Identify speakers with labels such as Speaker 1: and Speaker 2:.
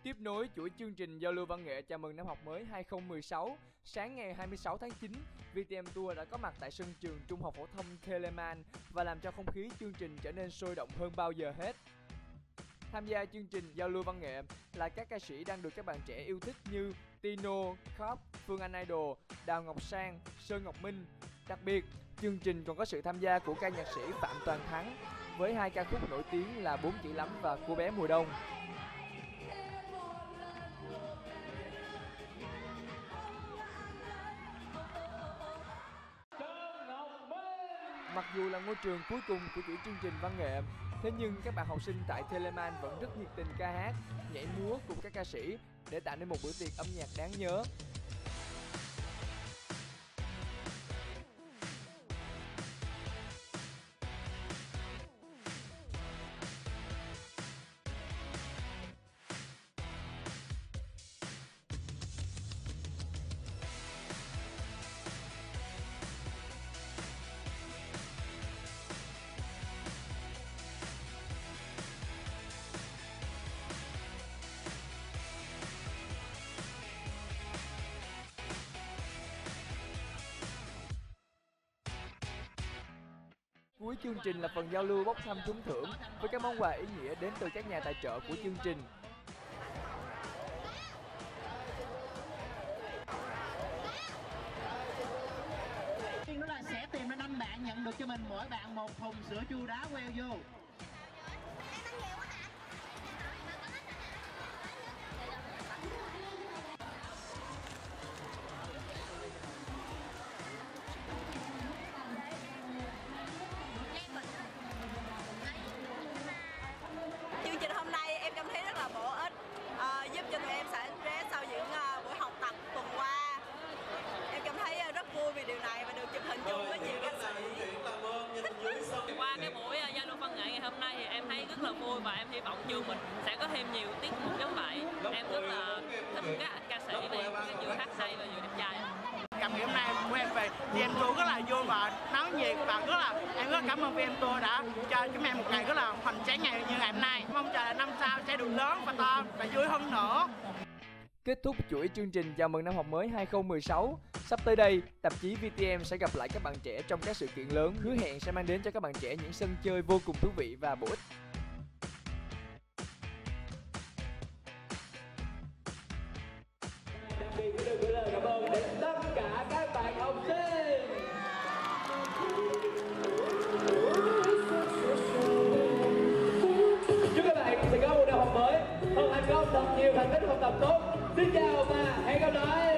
Speaker 1: Tiếp nối chuỗi chương trình giao lưu văn nghệ chào mừng năm học mới 2016, sáng ngày 26 tháng 9, VTM Tour đã có mặt tại sân trường Trung học phổ thông Telemann và làm cho không khí chương trình trở nên sôi động hơn bao giờ hết. Tham gia chương trình giao lưu văn nghệ là các ca sĩ đang được các bạn trẻ yêu thích như Tino, Cop, Phương Anh Idol, Đào Ngọc Sang, Sơn Ngọc Minh. Đặc biệt, chương trình còn có sự tham gia của ca nhạc sĩ Phạm Toàn Thắng với 2 ca khúc nổi tiếng là 4 Chữ Lắm và Cô Bé Mùa Đông. Mặc dù là ngôi trường cuối cùng của chuỗi chương trình văn nghệ, thế nhưng các bạn học sinh tại Telemann vẫn rất nhiệt tình ca hát, nhảy múa cùng các ca sĩ để tạo nên một bữa tiệc âm nhạc đáng nhớ. Cuối chương trình là phần giao lưu bốc thăm trúng thưởng với các món quà ý nghĩa đến từ các nhà tài trợ của chương trình.
Speaker 2: Đó là sẽ tìm ra 5 bạn nhận được cho mình mỗi bạn một thùng sữa chua đá queo vô.
Speaker 3: Chương trình hôm nay em cảm thấy rất là bổ ích, giúp cho tụi em xả stress sau những buổi học tập tuần qua. Em cảm thấy rất vui vì điều này và được chụp hình chung với nhiều ca sĩ.
Speaker 4: Qua cái buổi giao lưu văn nghệ ngày hôm nay thì em thấy rất là vui và em hy vọng trường mình sẽ có thêm nhiều tiết mục giống vậy. Em rất là thích các ca sĩ này, vừa hát hay và vừa đẹp trai.
Speaker 2: Cảm nghĩ hôm nay của em về VTM Tour rất là vui và náo nhiệt và em rất cảm ơn VTM Tour đã cho chúng em một ngày rất là hoành tráng ngày như ngày hôm nay. Mong chờ là năm sau sẽ được lớn và to và vui hơn nữa.
Speaker 1: Kết thúc chuỗi chương trình chào mừng năm học mới 2016, sắp tới đây, tạp chí VTM sẽ gặp lại các bạn trẻ trong các sự kiện lớn, hứa hẹn sẽ mang đến cho các bạn trẻ những sân chơi vô cùng thú vị và bổ ích.
Speaker 5: Đặc biệt được gửi lời cảm ơn đến tất cả các bạn học sinh. Chúc các bạn sẽ có một năm học mới thật thành công, thật nhiều thành tích học tập tốt. Xin chào và hẹn gặp lại.